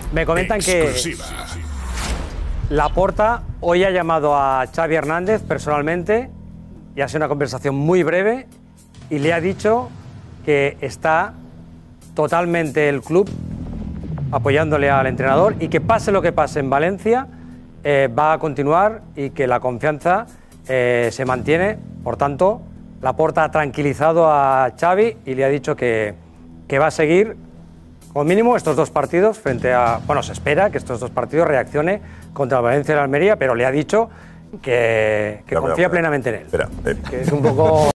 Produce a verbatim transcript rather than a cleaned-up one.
Me comentan Exclusiva. que Laporta hoy ha llamado a Xavi Hernández personalmente y ha sido una conversación muy breve y le ha dicho que está totalmente el club apoyándole al entrenador y que pase lo que pase en Valencia eh, va a continuar y que la confianza eh, se mantiene. Por tanto, Laporta ha tranquilizado a Xavi y le ha dicho que, que va a seguir como mínimo estos dos partidos frente a... Bueno, se espera que estos dos partidos reaccione contra Valencia y la Almería, pero le ha dicho que, que Espera, confía espera, plenamente en él. Espera, eh. Que es un poco...